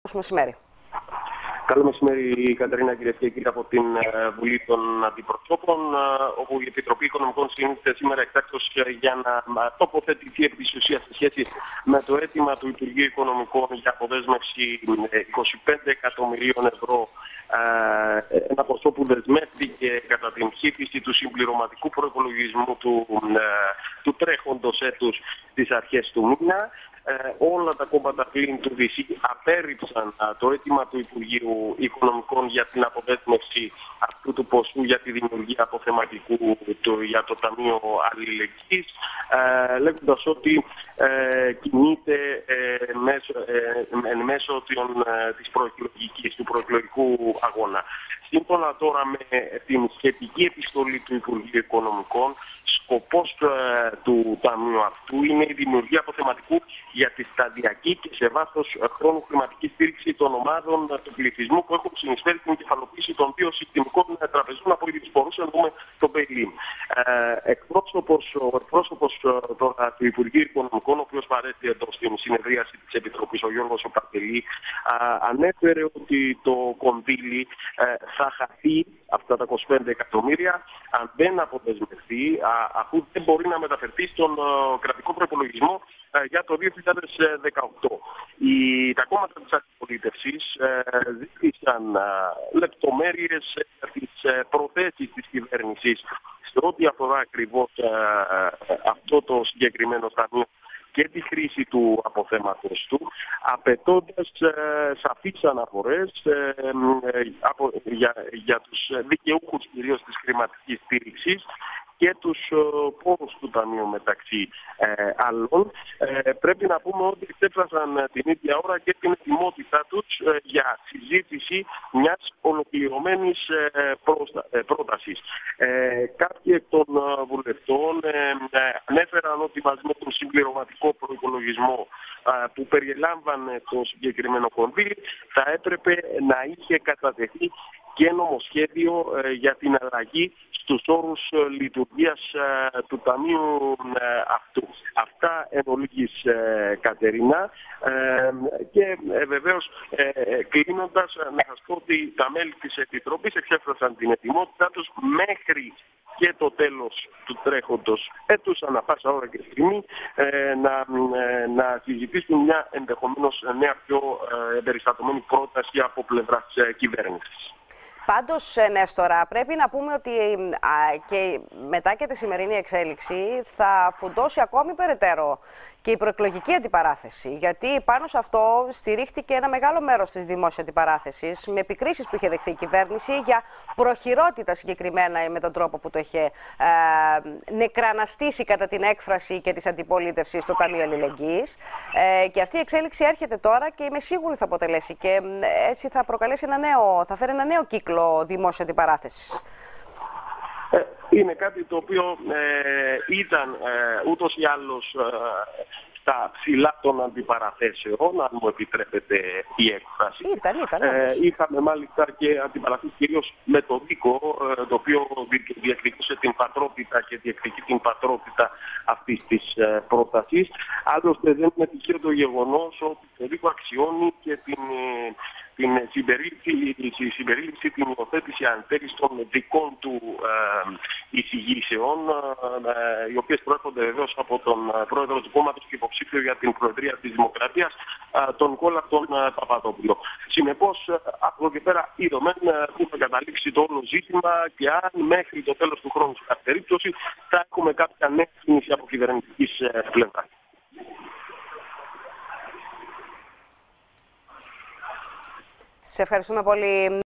Μεσημέρι. Καλό μεσημέρι, Κατερίνα, κυρίες και κύριοι, από την Βουλή των Αντιπροσώπων, όπου η Επιτροπή Οικονομικών συνήθιζε σήμερα εκτάκτως για να τοποθετηθεί επί της ουσίας σε σχέση με το αίτημα του Υπουργείου Οικονομικών για αποδέσμευση 25 εκατομμυρίων ευρώ. Ένα ποσό που δεσμεύτηκε κατά την ψήφιση του συμπληρωματικού προϋπολογισμού του τρέχοντος έτους στις αρχές του μήνα. Όλα τα κόμματα πλην του ΔΥΣΥ απέρριψαν το αίτημα του Υπουργείου Οικονομικών για την αποδέσμευση αυτού του ποσού για τη δημιουργία αποθεματικού για το Ταμείο Αλληλεγγύης, λέγοντας ότι κινείται εν μέσω του προεκλογικού αγώνα. Σύμφωνα τώρα με την σχετική επιστολή του Υπουργείου Οικονομικών, σκοπός του Ταμείου αυτού είναι η δημιουργία αποθεματικού για τη σταδιακή και σε βάθος χρόνου χρηματική στήριξη των ομάδων του πληθυσμού που έχουν συνεισφέρει στην κεφαλοποίηση των δύο συστημικών τραπεζών από ήδη μπορούσαμε να δούμε τον Μπέιλιν. Ο εκπρόσωπος τώρα του Υπουργείου Οικονομικών, ο οποίος παρέστη εδώ στην συνεδρίαση της Επιτροπής, ο Γιώργος Παρτελή, ανέφερε ότι το κονδύλι θα χαθεί, αυτά τα 25 εκατομμύρια, αν δεν αποδεσμευτεί, αφού δεν μπορεί να μεταφερθεί στον κρατικό προϋπολογισμό για το 2018. Τα κόμματα της αντιπολίτευσης ζήτησαν λεπτομέρειες τις προθέσεις της κυβέρνησης σε ό,τι αφορά ακριβώς αυτό το συγκεκριμένο ταμείο και τη χρήση του αποθέματος του, απαιτώντας σαφείς αναφορές για τους δικαιούχους κυρίως της χρηματικής στήριξης και τους πόρους του Ταμείου μεταξύ άλλων. Πρέπει να πούμε ότι εξέφρασαν την ίδια ώρα και την ετοιμότητά τους για συζήτηση μιας ολοκληρωμένης πρότασης. Κάποιοι εκ των βουλευτών ανέφεραν ότι μαζί με τον συμπληρωματικό προϋπολογισμό που περιλάμβανε το συγκεκριμένο κονδύλι θα έπρεπε να είχε κατατεθεί και νομοσχέδιο για την αλλαγή στους όρους λειτουργίας του Ταμείου αυτού. Αυτά εν ολίγης, Κατερίνα. Και βεβαίως κλείνοντας, να σας πω ότι τα μέλη της Επιτροπής εξέφρασαν την ετοιμότητά τους μέχρι και το τέλος του τρέχοντος έτους, ανά πάσα ώρα και στιγμή, να συζητήσουν μια ενδεχομένως νέα πιο εμπεριστατωμένη πρόταση από πλευράς κυβέρνησης. Πάντως, Νέστορα, πρέπει να πούμε ότι και μετά και τη σημερινή εξέλιξη θα φουντώσει ακόμη περαιτέρω και η προεκλογική αντιπαράθεση. Γιατί πάνω σε αυτό στηρίχτηκε ένα μεγάλο μέρος της δημόσιας αντιπαράθεσης με επικρίσεις που είχε δεχθεί η κυβέρνηση για προχειρότητα συγκεκριμένα με τον τρόπο που το είχε νεκραναστήσει κατά την έκφραση και της αντιπολίτευσης στο Ταμείο Αλληλεγγύης. Και αυτή η εξέλιξη έρχεται τώρα και είμαι σίγουρη θα αποτελέσει και έτσι θα προκαλέσει θα φέρει ένα νέο κύκλο δημόσιας αντιπαράθεσης. Είναι κάτι το οποίο ήταν ούτως ή άλλως στα ψηλά των αντιπαραθέσεων, αν μου επιτρέπετε η έκφραση. Ήταν. Είχαμε μάλιστα και αντιπαραθέσεις κυρίως με το Δίκο, το οποίο διεκδικούσε την πατρότητα και διεκδικεί την πατρότητα αυτής της πρότασης. Άλλωστε δεν είναι τυχαίο το γεγονός ότι το Δίκο αξιώνει και την συμπερίληψη, την υιοθέτηση αν θέλεις των δικών του εισηγήσεων, οι οποίες προέρχονται βεβαίως από τον πρόεδρο του κόμματος και υποψήφιο για την Προεδρία της Δημοκρατίας, τον Κόλλα τον Παπαδόπουλο. Συνεπώς, από εδώ και πέρα είδαμε που θα καταλήξει το όλο ζήτημα και αν μέχρι το τέλος του χρόνου, σε κάθε περίπτωση, θα έχουμε κάποια νέα κίνηση από κυβερνητικής πλευράς. Σε ευχαριστούμε πολύ.